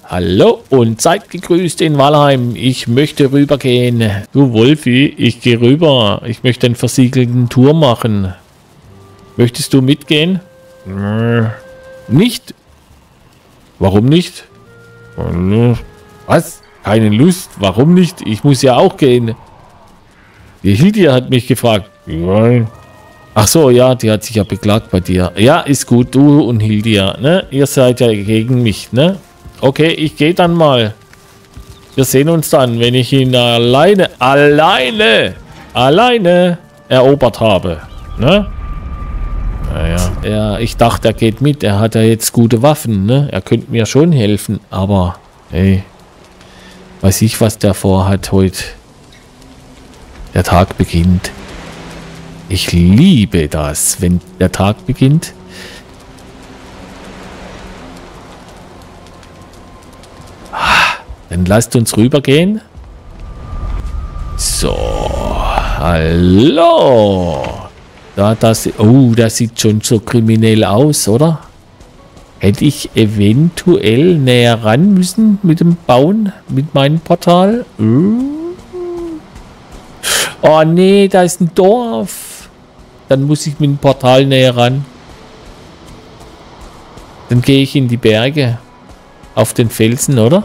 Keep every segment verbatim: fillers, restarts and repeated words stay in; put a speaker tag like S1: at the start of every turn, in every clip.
S1: Hallo und seid gegrüßt in Valheim. Ich möchte rübergehen. Du Wolfi, ich gehe rüber. Ich möchte einen versiegelten Tour machen. Möchtest du mitgehen? Nicht? Warum nicht? Was? Keine Lust? Warum nicht? Ich muss ja auch gehen. Die Hildia hat mich gefragt. Ach so, ja, die hat sich ja beklagt bei dir. Ja, ist gut, du und Hildia, ne? Ihr seid ja gegen mich, ne? Okay, ich gehe dann mal. Wir sehen uns dann, wenn ich ihn alleine, alleine, alleine erobert habe, ne? Naja, er, ich dachte, er geht mit. Er hat ja jetzt gute Waffen, ne? Er könnte mir schon helfen, aber, hey, weiß ich, was der vorhat heute. Der Tag beginnt. Ich liebe das, wenn der Tag beginnt. Dann lasst uns rübergehen. So, hallo. Da, das, oh, das sieht schon so kriminell aus, oder? Hätte ich eventuell näher ran müssen mit dem Bauen, mit meinem Portal? Oh nee, da ist ein Dorf. Dann muss ich mit dem Portal näher ran. Dann gehe ich in die Berge. Auf den Felsen, oder?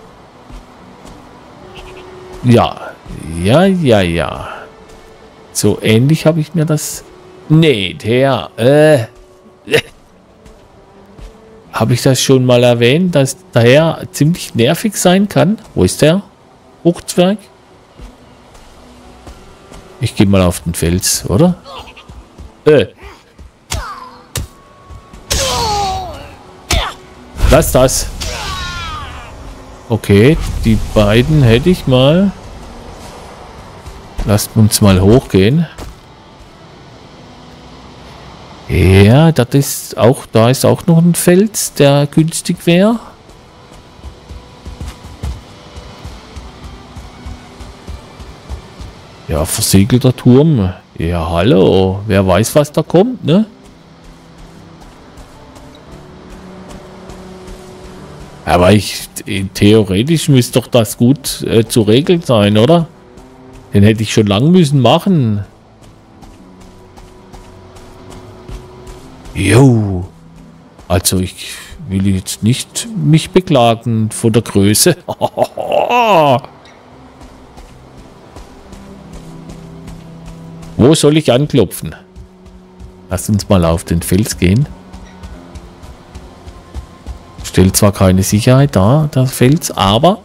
S1: Ja. Ja, ja, ja. So ähnlich habe ich mir das... Nee, der... Äh... Habe ich das schon mal erwähnt, dass der ziemlich nervig sein kann? Wo ist der? Hochzwerg? Ich gehe mal auf den Fels, oder? Äh. Lass das. Okay, die beiden hätte ich mal. Lasst uns mal hochgehen. Ja, das ist auch, da ist auch noch ein Fels, der günstig wäre. Ja, versiegelter Turm. Ja, hallo. Wer weiß, was da kommt, ne? Aber ich, theoretisch müsste doch das gut äh, zu regeln sein, oder? Den hätte ich schon lang müssen machen. Jo. Also ich will jetzt nicht mich beklagen von der Größe. Wo soll ich anklopfen? Lass uns mal auf den Fels gehen. Stellt zwar keine Sicherheit dar, der Fels, aber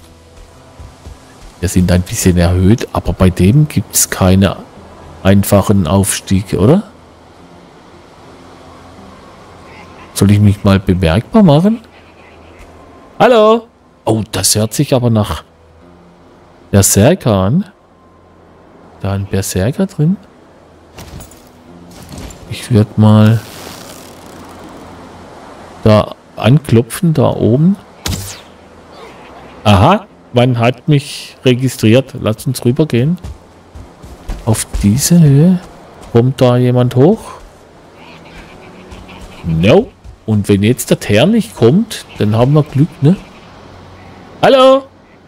S1: wir sind ein bisschen erhöht, aber bei dem gibt es keine einfachen Aufstiege, oder? Soll ich mich mal bemerkbar machen? Hallo? Oh, das hört sich aber nach Berserker an. Da ein Berserker drin. Ich würde mal da anklopfen, da oben. Aha, man hat mich registriert. Lass uns rübergehen. Auf diese Höhe. Kommt da jemand hoch? No. Und wenn jetzt der Teer nicht kommt, dann haben wir Glück, ne? Hallo?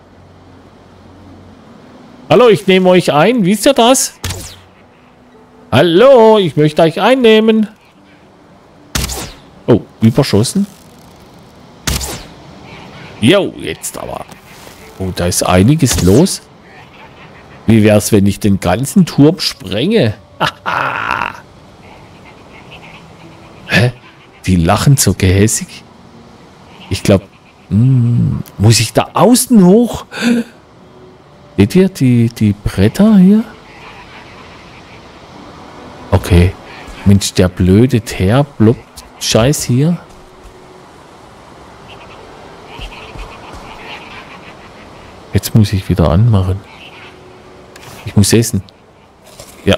S1: Hallo, ich nehme euch ein. Wisst ihr das? Hallo, ich möchte euch einnehmen. Oh, überschossen. Jo, jetzt aber. Oh, da ist einiges los. Wie wäre es, wenn ich den ganzen Turm sprenge? Haha. Hä? Die lachen so gehässig. Ich glaube, muss ich da außen hoch? Seht ihr die, die Bretter hier? Okay. Mensch, der blöde Teer blockt Scheiß hier. Jetzt muss ich wieder anmachen. Ich muss essen. Ja.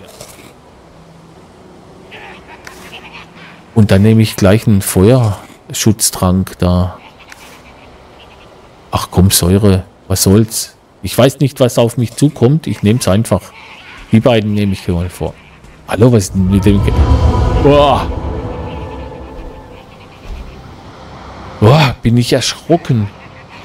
S1: Und dann nehme ich gleich einen Feuerschutztrank da. Ach komm, Säure. Was soll's? Ich weiß nicht, was auf mich zukommt. Ich nehme es einfach. Die beiden nehme ich mal vor. Hallo, was ist denn mit dem... Boah. Boah, bin ich erschrocken.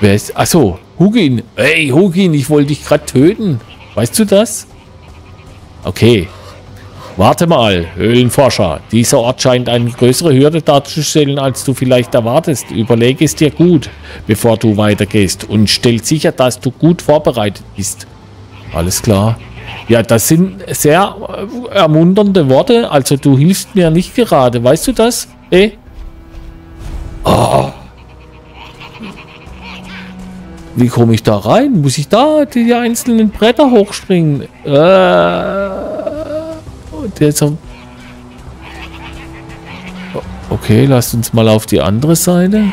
S1: Wer ist... Achso, Hugin. Hey, Hugin, ich wollte dich gerade töten. Weißt du das? Okay. Warte mal, Höhlenforscher. Dieser Ort scheint eine größere Hürde darzustellen, als du vielleicht erwartest. Überlege es dir gut, bevor du weitergehst. Und stell sicher, dass du gut vorbereitet bist. Alles klar. Ja, das sind sehr ermunternde Worte. Also du hilfst mir nicht gerade. Weißt du das? Eh? Oh. Wie komme ich da rein? Muss ich da die einzelnen Bretter hochspringen? Äh... Der so okay, lasst uns mal auf die andere Seite.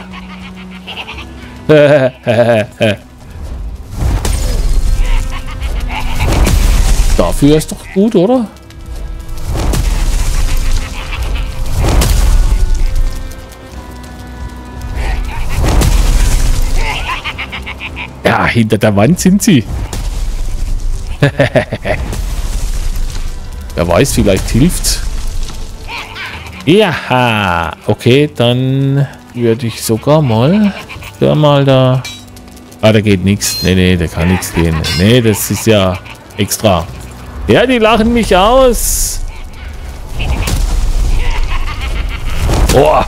S1: Dafür ist doch gut, oder? Ja, hinter der Wand sind sie. Wer weiß, vielleicht hilft's. Ja, okay, dann würde ich sogar mal, ja, mal da. Ah, da geht nichts. Nee, nee, da kann nichts gehen. Nee, das ist ja extra. Ja, die lachen mich aus. Oh.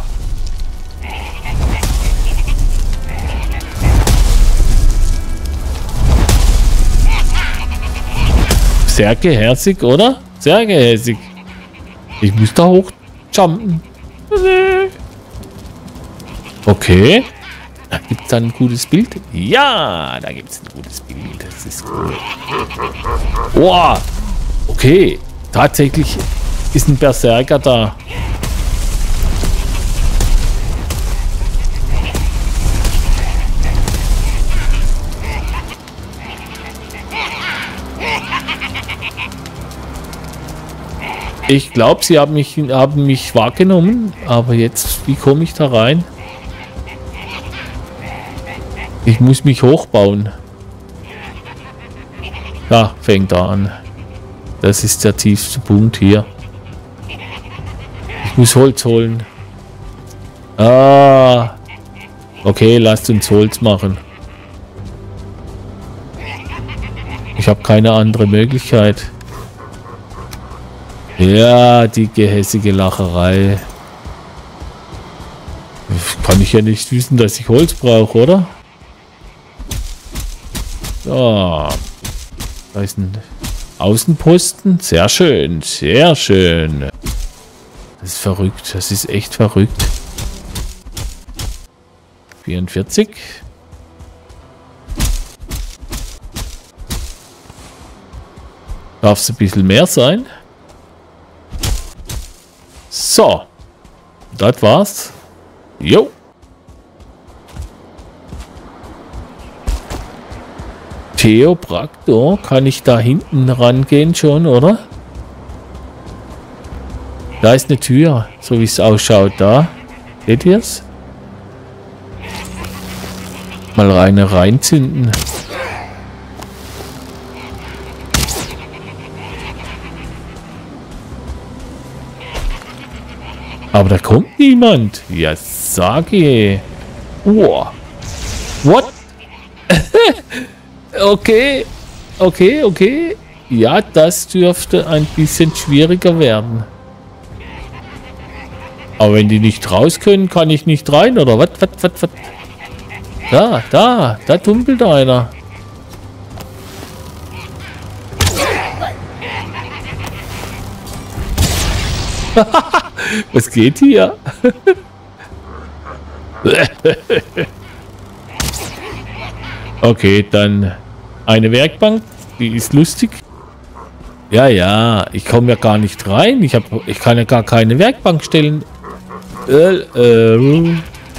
S1: Sehr gehässig, oder? Sehr gehässig. Ich muss da hochjumpen. Okay. Da gibt es dann ein gutes Bild. Ja, da gibt es ein gutes Bild. Das ist cool. Boah. Okay. Tatsächlich ist ein Berserker da. Ich glaube, sie haben mich, haben mich wahrgenommen, aber jetzt, wie komme ich da rein? Ich muss mich hochbauen. Ja, fängt da an. Das ist der tiefste Punkt hier. Ich muss Holz holen. Ah. Okay, lasst uns Holz machen. Ich habe keine andere Möglichkeit. Ja, die gehässige Lacherei. Kann ich ja nicht wissen, dass ich Holz brauche, oder? So. Da ist ein Außenposten. Sehr schön, sehr schön. Das ist verrückt, das ist echt verrückt. vierundvierzig. Darf es ein bisschen mehr sein? So. Das war's. Jo. Theopraktor. Kann ich da hinten rangehen schon, oder? Da ist eine Tür, so wie es ausschaut da. Seht ihr es? Mal rein reinzünden. Aber da kommt niemand. Ja, sage. Oh. What? Okay. Okay, okay. Ja, das dürfte ein bisschen schwieriger werden. Aber wenn die nicht raus können, kann ich nicht rein, oder was? Was, was, was? Da, da, da tumpelt einer. Was geht hier? Okay, dann eine Werkbank, die ist lustig. Ja, ja, ich komme ja gar nicht rein. Ich, hab, ich kann ja gar keine Werkbank stellen. Äh, äh.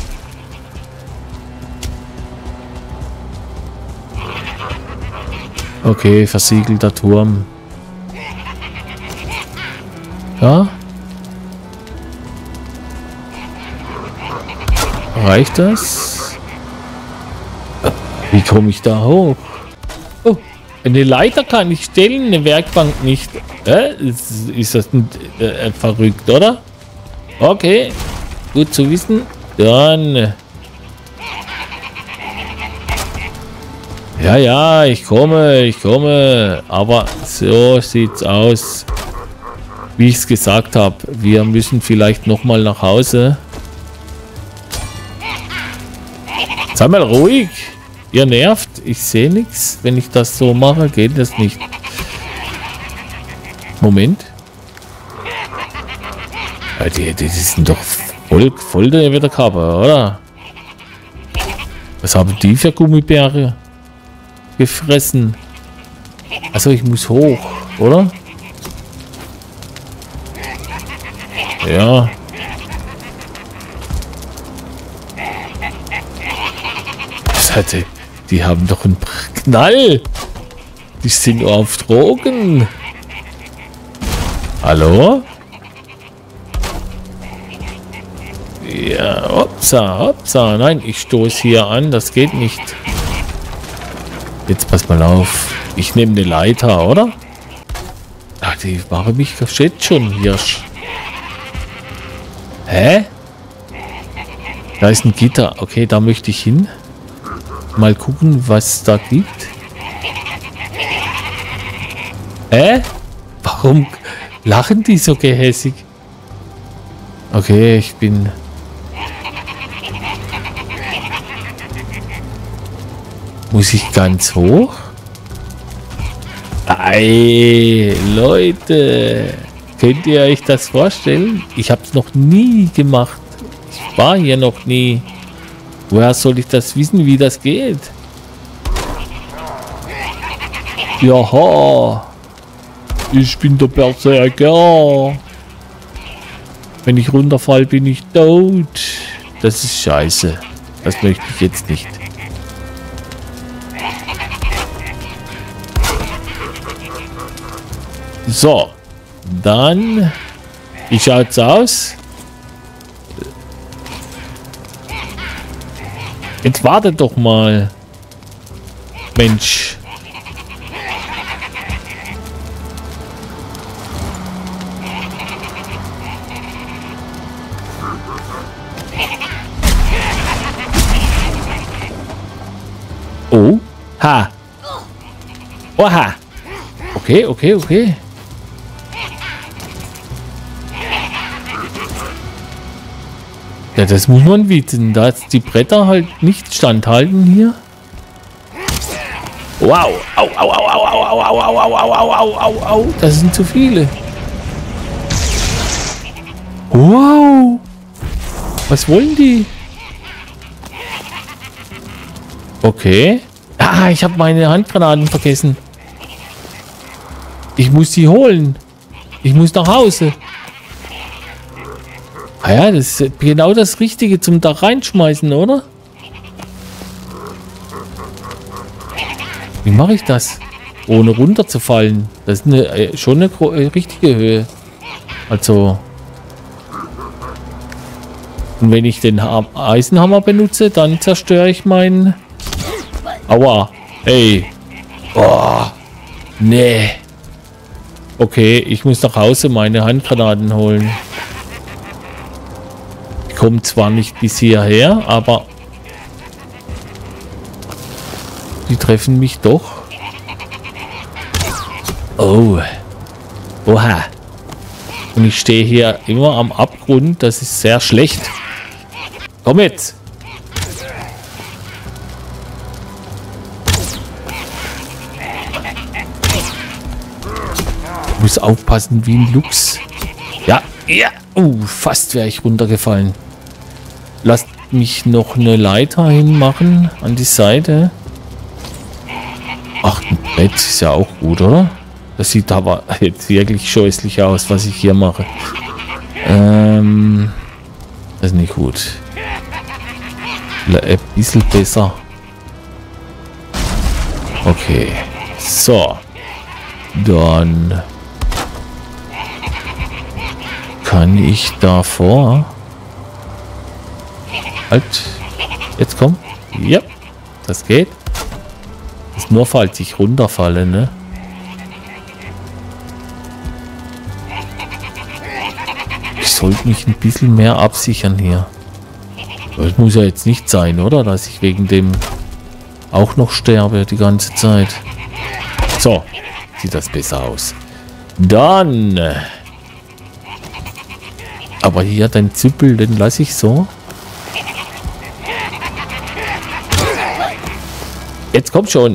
S1: Okay, versiegelter Turm. Ja. Reicht das? Wie komme ich da hoch? Oh, eine Leiter kann ich stellen, eine Werkbank nicht. Äh, ist, ist das ein, äh, verrückt, oder? Okay, gut zu wissen. Dann Ja, ja, ich komme, ich komme. Aber so sieht's aus. Wie ich es gesagt habe. Wir müssen vielleicht nochmal nach Hause. Sei mal ruhig. Ihr nervt. Ich sehe nichts. Wenn ich das so mache, geht das nicht. Moment. Ja, die, die sind doch voll, voll der Wetterkörper, oder? Was haben die für Gummibäre gefressen? Also ich muss hoch, oder? Ja. Das hatte, die haben doch einen Knall. Die sind auf Drogen. Hallo? Ja, hopsa, hopsa. Nein, ich stoße hier an. Das geht nicht. Jetzt pass mal auf. Ich nehme eine Leiter, oder? Ach, die machen mich jetzt schon, Hirsch. Hä? Da ist ein Gitter. Okay, da möchte ich hin. Mal gucken, was da gibt. Hä? Warum lachen die so gehässig? Okay, ich bin... Muss ich ganz hoch? Ey, Leute. Könnt ihr euch das vorstellen? Ich habe es noch nie gemacht. Ich war hier noch nie. Woher soll ich das wissen, wie das geht? Jaha. Ich bin der Berserker. Wenn ich runterfall, bin ich tot. Das ist scheiße. Das möchte ich jetzt nicht. So. Dann. Wie schaut's aus? Jetzt wartet doch mal. Mensch. Oh. Ha. Oha. Okay, okay, okay. Ja, das muss man wissen, dass die Bretter halt nicht standhalten hier. Wow. Au, au, au, au, au, au, au, au, au, au, au, au, au. Das sind zu viele. Wow. Was wollen die? Okay. Ah, ich habe meine Handgranaten vergessen. Ich muss sie holen. Ich muss nach Hause. Ah ja, das ist genau das Richtige zum da reinschmeißen, oder? Wie mache ich das? Ohne runterzufallen. Das ist eine, äh, schon eine äh, richtige Höhe. Also. Und wenn ich den ha Eisenhammer benutze, dann zerstöre ich meinen... Aua. Ey. Oh. Nee. Okay, ich muss nach Hause meine Handgranaten holen. Ich komme zwar nicht bis hierher, aber die treffen mich doch. Oh. Oha. Und ich stehe hier immer am Abgrund. Das ist sehr schlecht. Komm jetzt. Ich muss aufpassen wie ein Luchs. Ja, ja. Uh, fast wäre ich runtergefallen. Lasst mich noch eine Leiter hinmachen an die Seite. Ach, ein Brett ist ja auch gut, oder? Das sieht aber jetzt wirklich scheußlich aus, was ich hier mache. Ähm, das ist nicht gut. Ein bisschen besser. Okay. So. Dann kann ich davor... Halt. Jetzt komm. Ja. Das geht. Das ist nur, falls ich runterfalle, ne? Ich sollte mich ein bisschen mehr absichern hier. Das muss ja jetzt nicht sein, oder? Dass ich wegen dem auch noch sterbe die ganze Zeit. So, sieht das besser aus. Dann. Aber hier den Züppel, den lasse ich so. Jetzt kommt schon.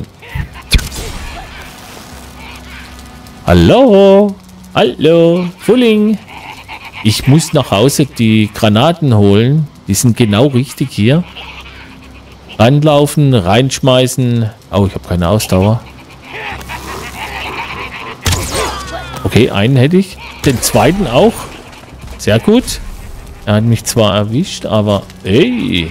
S1: Hallo. Hallo. Fulling. Ich muss nach Hause die Granaten holen. Die sind genau richtig hier. Ranlaufen, reinschmeißen. Oh, ich habe keine Ausdauer. Okay, einen hätte ich. Den zweiten auch. Sehr gut. Er hat mich zwar erwischt, aber... Hey.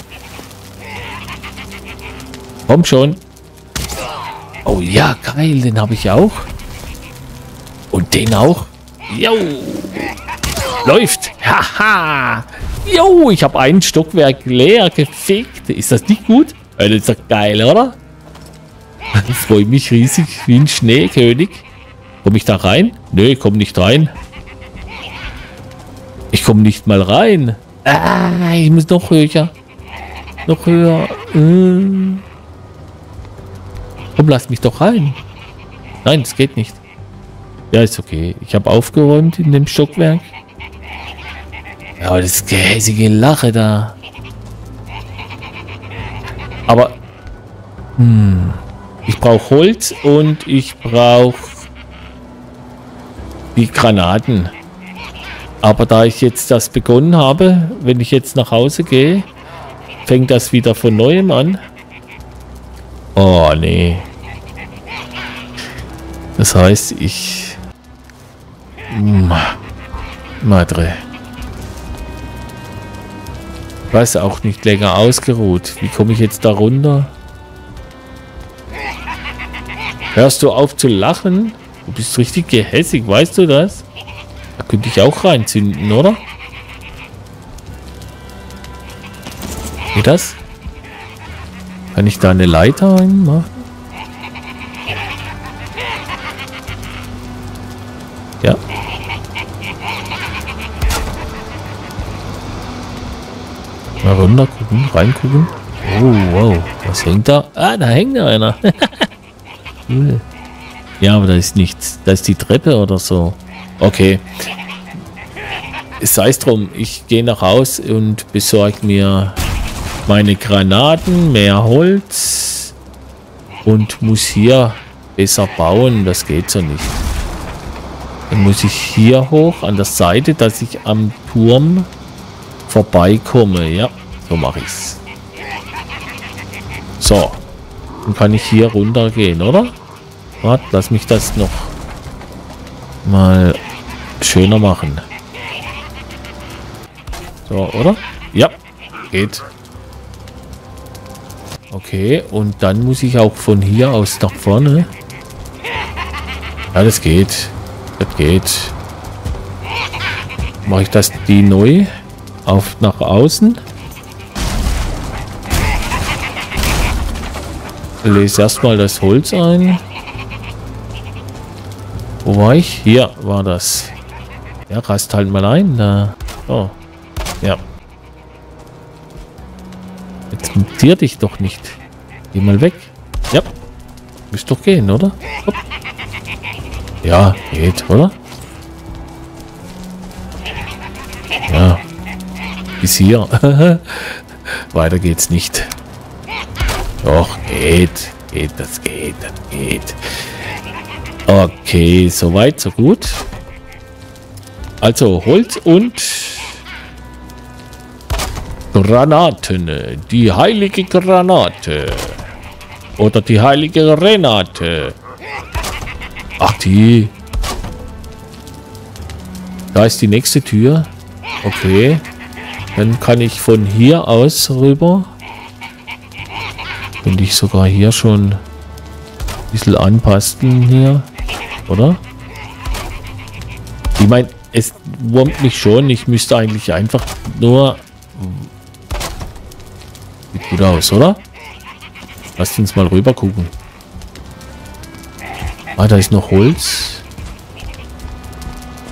S1: Komm schon. Oh ja, geil. Den habe ich auch. Und den auch. Jo. Läuft. Haha. Jo, ich habe ein Stockwerk leer gefickt. Ist das nicht gut? Das ist doch geil, oder? Ich freue mich riesig wie ein Schneekönig. Komme ich da rein? Nö, ich komme nicht rein. Ich komme nicht mal rein. Ah, ich muss noch höher. Noch höher. Komm, lass mich doch rein. Nein, das geht nicht. Ja, ist okay. Ich habe aufgeräumt in dem Stockwerk. Ja, aber das gehässige Lache da. Aber hm, ich brauche Holz und ich brauche die Granaten. Aber da ich jetzt das begonnen habe, wenn ich jetzt nach Hause gehe, fängt das wieder von neuem an. Oh, nee. Das heißt, ich... Madre. Weiß auch nicht länger ausgeruht. Wie komme ich jetzt da runter? Hörst du auf zu lachen? Du bist richtig gehässig, weißt du das? Da könnte ich auch reinzünden, oder? Geht das? Kann ich da eine Leiter reinmachen? Ja. Mal runter gucken, reingucken. Oh, wow. Was hängt da? Ah, da hängt da einer. Cool. Ja, aber da ist nichts. Da ist die Treppe oder so. Okay. Sei es drum. Ich gehe nach Haus und besorge mir meine Granaten, mehr Holz und muss hier besser bauen. Das geht so nicht. Dann muss ich hier hoch an der Seite, dass ich am Turm vorbeikomme. Ja, so mache ich es. So. Dann kann ich hier runter gehen, oder? Warte, lass mich das noch mal schöner machen. So, oder? Ja, geht. Okay, und dann muss ich auch von hier aus nach vorne. Ja, das geht. Das geht. Mache ich das die neu auf nach außen. Lese erstmal das Holz ein. Wo war ich? Hier war das. Ja, rast halt mal ein. Da. Oh. Ja. Jetzt montier dich doch nicht. Geh mal weg. Ja. Müsste doch gehen, oder? Hopp. Ja, geht, oder? Ja. Bis hier. Weiter geht's nicht. Doch, geht. Geht, das geht, das geht. Okay, soweit, so gut. Also Holz und Granaten. Die heilige Granate. Oder die heilige Renate. Ach, die. Da ist die nächste Tür. Okay. Dann kann ich von hier aus rüber. Könnte ich sogar hier schon ein bisschen anpassen hier. Oder? Ich meine, es wurmt mich schon. Ich müsste eigentlich einfach nur... Sieht gut aus, oder? Lasst uns mal rüber gucken. Ah, da ist noch Holz.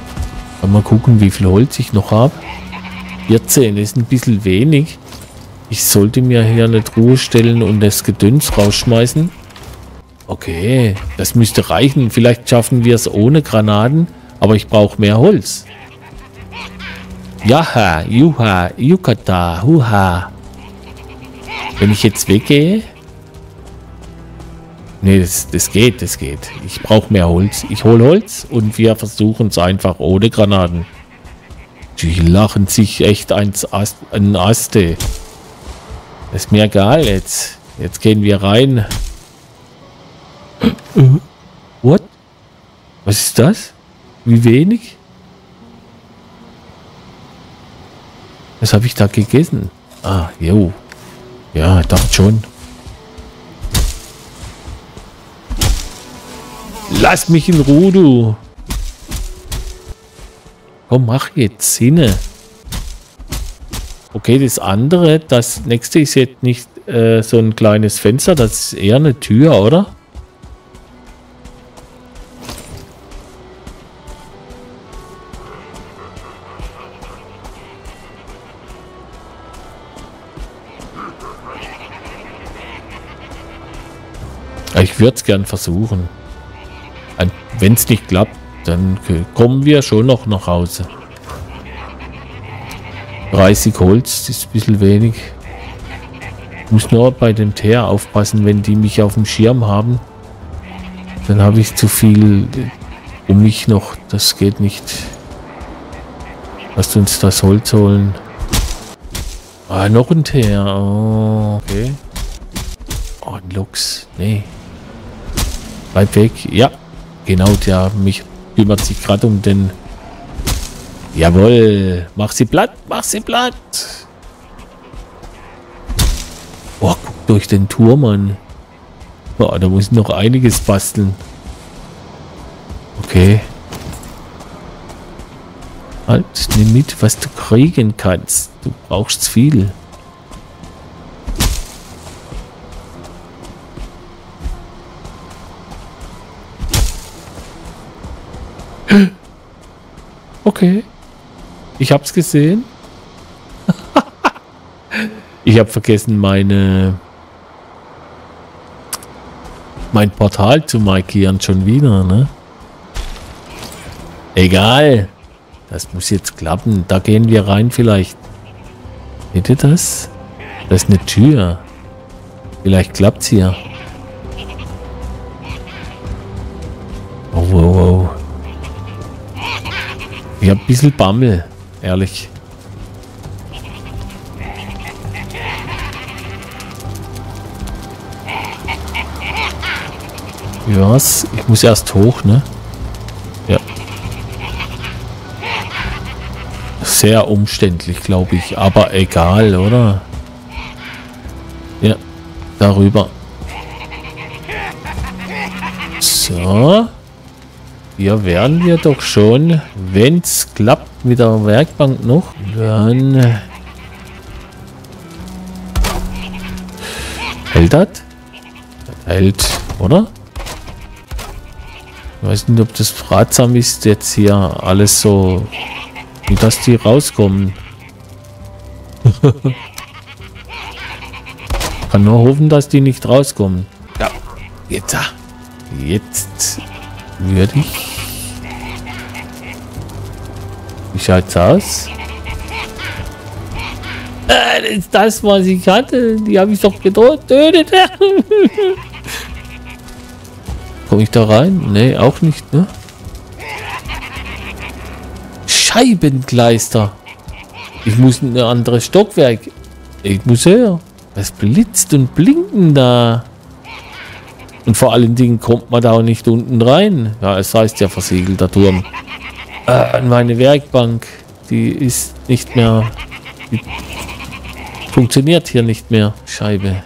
S1: Mal gucken, wie viel Holz ich noch habe. vierzehn ist ein bisschen wenig. Ich sollte mir hier eine Truhe stellen und das Gedöns rausschmeißen. Okay, das müsste reichen. Vielleicht schaffen wir es ohne Granaten, aber ich brauche mehr Holz. Jaha, juha, yukata, huha. Wenn ich jetzt weggehe... Nee, das, das geht, das geht. Ich brauche mehr Holz. Ich hole Holz und wir versuchen es einfach ohne Granaten. Die lachen sich echt ans Ast, an Aste. Das ist mir egal jetzt. Jetzt gehen wir rein. What? Was ist das? Wie wenig? Was habe ich da gegessen? Ah, jo. Ja, dachte schon. Lass mich in Ruhe, du. Komm, mach jetzt Sinne. Okay, das andere, das nächste ist jetzt nicht äh, so ein kleines Fenster, das ist eher eine Tür, oder? Ich würde es gern versuchen. Wenn es nicht klappt, dann kommen wir schon noch nach Hause. dreißig Holz, das ist ein bisschen wenig. Ich muss nur bei dem Teer aufpassen, wenn die mich auf dem Schirm haben. Dann habe ich zu viel um mich noch. Das geht nicht. Lasst uns das Holz holen. Ah, noch ein Teer. Oh, okay. Oh, ein Luchs. Nee. Bleib weg. Ja. Genau, der mich kümmert sich gerade um den... Jawohl. Mach sie platt. Mach sie platt. Oh, guck durch den Turm an. Oh, da muss ich noch einiges basteln. Okay. Halt, nimm mit, was du kriegen kannst. Du brauchst viel. Okay. Ich hab's gesehen. Ich habe vergessen, meine mein Portal zu markieren schon wieder, ne? Egal. Das muss jetzt klappen. Da gehen wir rein vielleicht. Seht ihr das? Das ist eine Tür. Vielleicht klappt's hier. Oh, wow, wow. Ich hab ein bisschen Bammel, ehrlich. Was? Ich muss erst hoch, ne? Ja. Sehr umständlich, glaube ich. Aber egal, oder? Ja. Darüber. So. Hier wären wir doch schon. Wenn es klappt mit der Werkbank noch, dann... Hält das? Das hält, oder? Ich weiß nicht, ob das ratsam ist, jetzt hier alles so, wie dass die rauskommen. Kann nur hoffen, dass die nicht rauskommen. Ja, jetzt, jetzt würde ich. Wie schaut's aus? Äh, das ist das, was ich hatte. Die habe ich doch getötet. Komme ich da rein? Nee, auch nicht, ne? Scheibengleister. Ich muss ein anderes Stockwerk. Ich muss höher. Was blitzt und blinken da? Und vor allen Dingen kommt man da auch nicht unten rein. Ja, es heißt ja versiegelter Turm. Äh, meine Werkbank, die ist nicht mehr... Die funktioniert hier nicht mehr. Scheibe.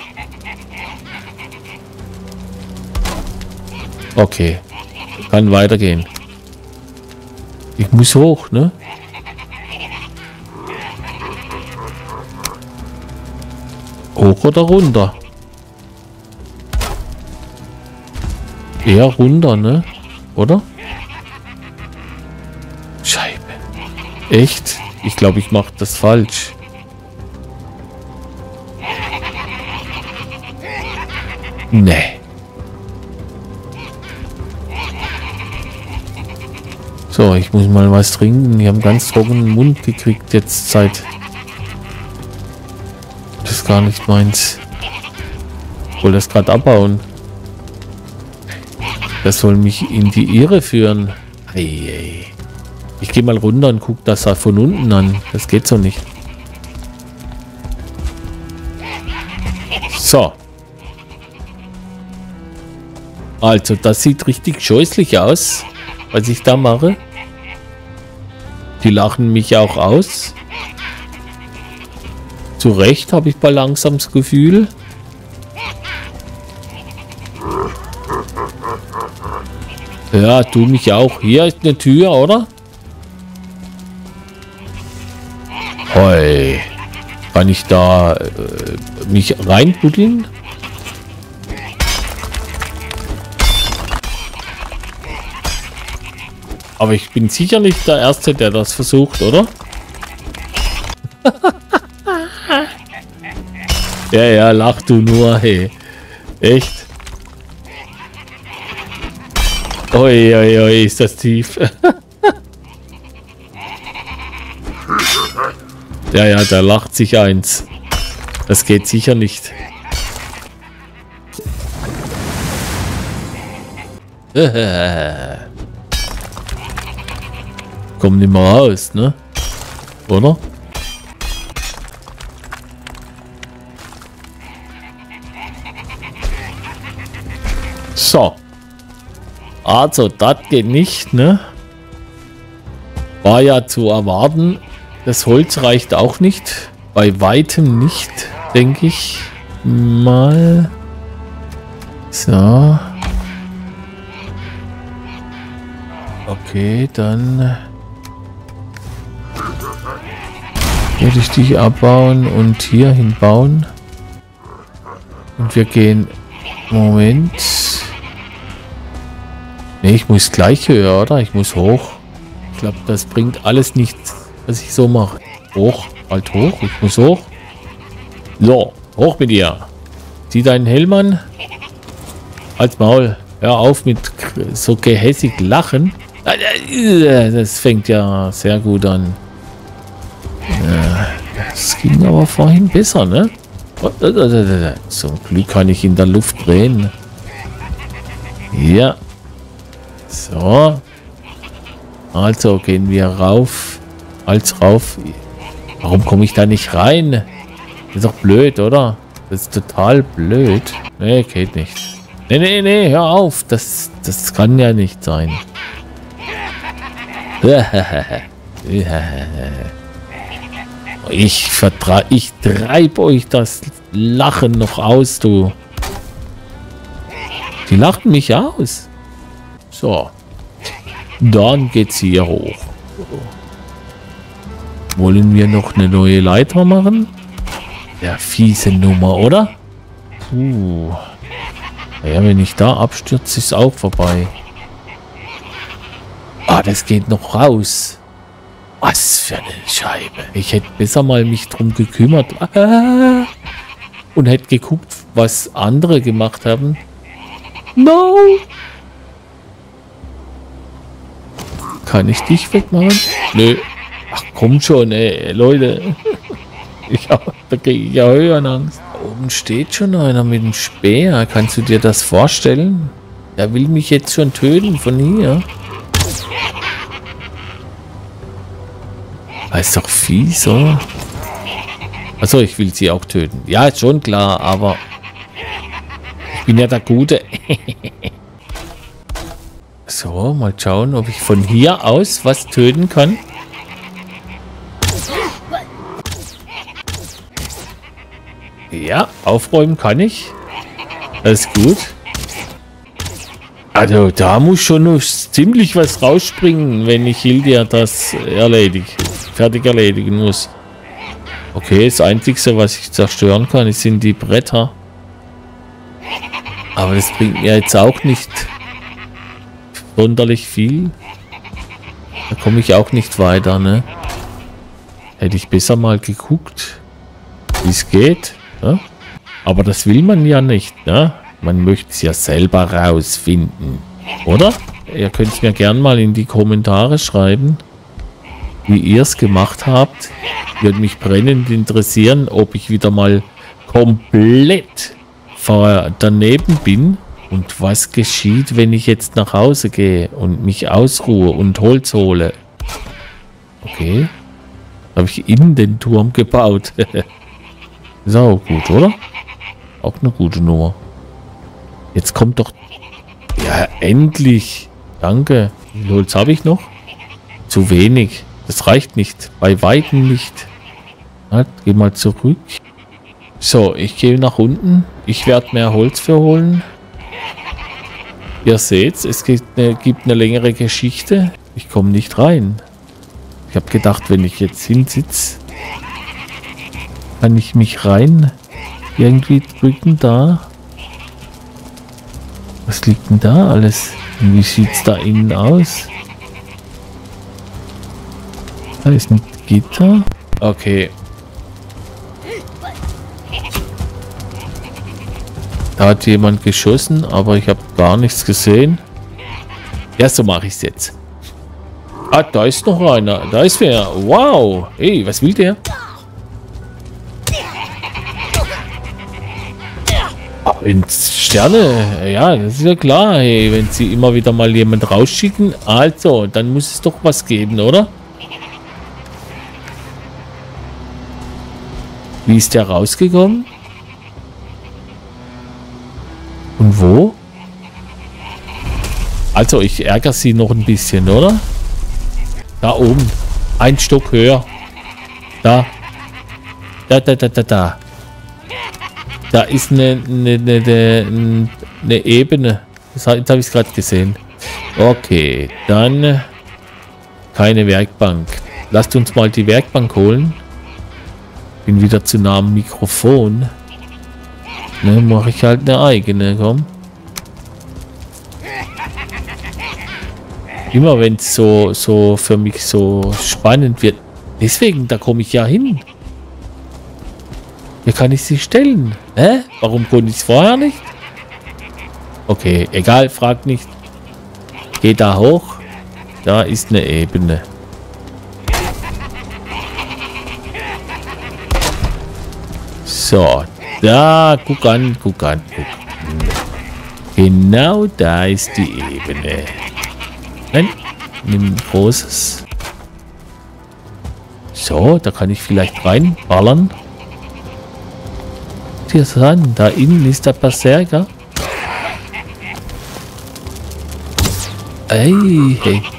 S1: Okay. Kann weitergehen. Ich muss hoch, ne? Hoch oder runter? Eher runter, ne? Oder? Scheibe. Echt? Ich glaube, ich mache das falsch. Nee. So, ich muss mal was trinken. Ich habe einen ganz trockenen Mund gekriegt jetzt seit... Das ist gar nicht meins. Ich wollte das gerade abbauen. Das soll mich in die Irre führen. Hey, hey. Ich gehe mal runter und gucke das da von unten an. Das geht so nicht. So. Also, das sieht richtig scheußlich aus, was ich da mache. Die lachen mich auch aus. Zu Recht habe ich mal langsam das Gefühl. Ja, du mich auch. Hier ist eine Tür, oder? Hoi. Kann ich da äh, mich reinbuddeln? Aber ich bin sicher nicht der Erste, der das versucht, oder? Ja, ja, lach du nur, hey. Echt? Oi, oi, oi, ist das tief. Ja, ja, da lacht sich eins. Das geht sicher nicht. Komm nicht mehr raus, ne? Oder? So. Also, das geht nicht, ne? War ja zu erwarten. Das Holz reicht auch nicht. Bei weitem nicht, denke ich mal. So. Okay, dann würde ich dich abbauen und hier hinbauen. Und wir gehen... Moment. Ne, ich muss gleich höher, oder? Ich muss hoch. Ich glaube, das bringt alles nichts, was ich so mache. Hoch, halt hoch. Ich muss hoch. So, hoch mit dir. Zieh deinen Helm an. Halt's Maul. Hör auf mit so gehässig lachen. Das fängt ja sehr gut an. Das ging aber vorhin besser, ne? Zum Glück kann ich in der Luft drehen. Ja. So. Also gehen wir rauf. Als rauf. Warum komme ich da nicht rein? Das ist doch blöd, oder? Das ist total blöd. Nee, geht nicht. Nee, nee, nee, hör auf. Das, das kann ja nicht sein. Ich vertrage, ich treibe euch das Lachen noch aus, du. Die lachten mich aus. So. Dann geht's hier hoch. Wollen wir noch eine neue Leiter machen? Ja, fiese Nummer, oder? Puh. Naja, wenn ich da abstürze, ist auch vorbei. Ah, das geht noch raus. Was für eine Scheibe. Ich hätte besser mal mich drum gekümmert. Ah, und hätte geguckt, was andere gemacht haben. No! Kann ich dich wegmachen? Nö. Ach komm schon, ey, Leute. Ich hab, da kriege ich ja Höhenangst. Da oben steht schon einer mit dem Speer. Kannst du dir das vorstellen? Der will mich jetzt schon töten von hier. Das ist doch fies, oder? Achso, ich will sie auch töten. Ja, ist schon klar, aber ich bin ja der Gute. So, mal schauen, ob ich von hier aus was töten kann. Ja, aufräumen kann ich. Das ist gut. Also, da muss schon noch ziemlich was rausspringen, wenn ich Hildia das erledige. Fertig erledigen muss. Okay, das Einzige, was ich zerstören kann, sind die Bretter. Aber das bringt mir jetzt auch nicht sonderlich viel. Da komme ich auch nicht weiter, ne? Hätte ich besser mal geguckt, wie es geht. Ne? Aber das will man ja nicht, ne? Man möchte es ja selber rausfinden, oder? Ihr könnt es mir gerne mal in die Kommentare schreiben, wie ihr es gemacht habt. Würde mich brennend interessieren, ob ich wieder mal komplett daneben bin. Und was geschieht, wenn ich jetzt nach Hause gehe und mich ausruhe und Holz hole? Okay. Habe ich in den Turm gebaut. Ist auch gut, oder? Auch eine gute Nummer. Jetzt kommt doch... Ja, endlich. Danke. Wie viel Holz habe ich noch? Zu wenig. Das reicht nicht. Bei weitem nicht. Halt, geh mal zurück. So, ich gehe nach unten. Ich werde mehr Holz für holen. Ihr seht, es gibt eine, gibt eine längere Geschichte. Ich komme nicht rein. Ich habe gedacht, wenn ich jetzt hinsitze, kann ich mich rein irgendwie drücken da. Was liegt denn da alles? Und wie sieht es da innen aus? Da ist ein Gitter. Okay. Da hat jemand geschossen, aber ich habe gar nichts gesehen. Ja, so mache ich es jetzt. Ah, da ist noch einer. Da ist wer. Wow. Hey, was will der? Ah, ins Sterne. Ja, das ist ja klar. Hey, wenn sie immer wieder mal jemand rausschicken. Also, dann muss es doch was geben, oder? Wie ist der rausgekommen? Und wo? Also, ich ärgere sie noch ein bisschen, oder? Da oben. Ein Stock höher. Da. Da, da, da, da, da. Da ist eine, eine, eine, eine Ebene. Das, jetzt habe ich es gerade gesehen. Okay, dann keine Werkbank. Lasst uns mal die Werkbank holen. Bin wieder zu nah am Mikrofon. Ne, mache ich halt eine eigene, komm. Immer wenn es so, so für mich so spannend wird. Deswegen, da komme ich ja hin. Hier kann ich sie stellen. Hä? Warum konnte ich es vorher nicht? Okay, egal, fragt nicht. Geh da hoch. Da ist eine Ebene. So, da, guck an, guck an, guck an. Genau da ist die Ebene. Nein, nimm ein großes. So, da kann ich vielleicht reinballern. Hier dran, da innen ist der Berserker. Ey,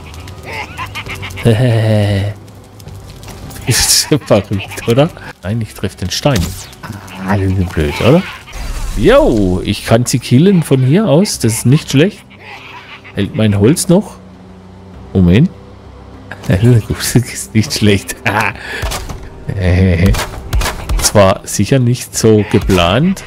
S1: hey. Ist verrückt, oder? Nein, ich treffe den Stein. Ah, das ist blöd, oder? Jo, ich kann sie killen von hier aus. Das ist nicht schlecht. Hält mein Holz noch? Moment. Das ist nicht schlecht. Zwar sicher nicht so geplant.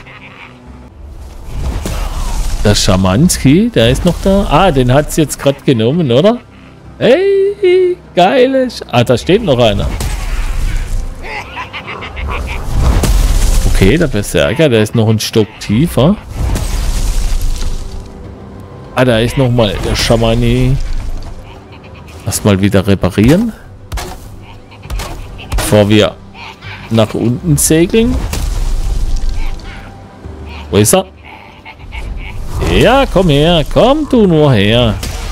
S1: Der Schamanski, der ist noch da. Ah, den hat es jetzt gerade genommen, oder? Hey, geiles. Ah, da steht noch einer. Okay, der Berserker, der ist noch ein Stock tiefer. Ah, da ist noch mal der Schamani. Lass mal wieder reparieren. Bevor wir nach unten segeln. Wo ist er? Ja, komm her. Komm du nur her.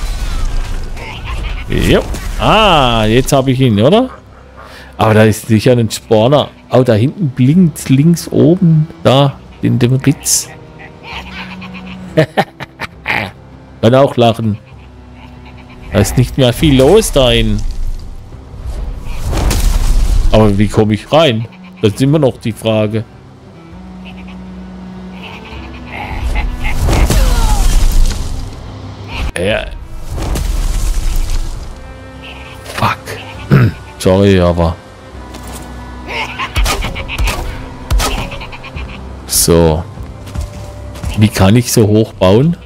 S1: Jo. Ah, jetzt habe ich ihn, oder? Aber da ist sicher ein Spawner. Oh, da hinten blinkt links oben. Da, in dem Ritz. Kann auch lachen. Da ist nicht mehr viel los dahin. Aber wie komme ich rein? Das ist immer noch die Frage. Ja. Fuck. Sorry, aber... So. Wie kann ich so hoch bauen?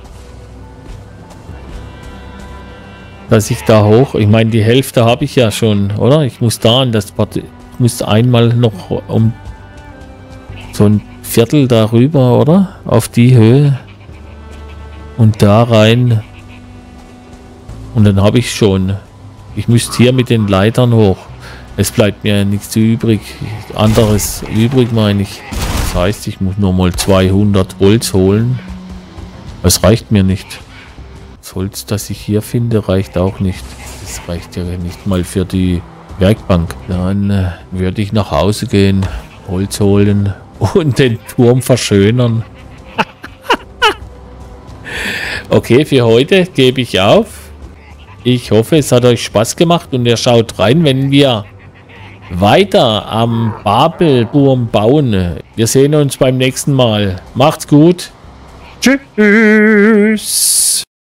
S1: Dass ich da hoch... Ich meine, die Hälfte habe ich ja schon, oder? Ich muss da an das... Ich muss einmal noch um... So ein Viertel darüber, oder? Auf die Höhe. Und da rein. Und dann habe ich schon. Ich müsste hier mit den Leitern hoch. Es bleibt mir nichts übrig. Anderes übrig, meine ich. Das heißt, ich muss nur mal zweihundert Holz holen. Das reicht mir nicht. Das Holz, das ich hier finde, reicht auch nicht. Das reicht ja nicht mal für die Werkbank. Dann äh, würde ich nach Hause gehen, Holz holen und den Turm verschönern. Okay, für heute gebe ich auf. Ich hoffe, es hat euch Spaß gemacht und ihr schaut rein, wenn wir weiter am Babelturm bauen. Wir sehen uns beim nächsten Mal. Macht's gut. Tschüss.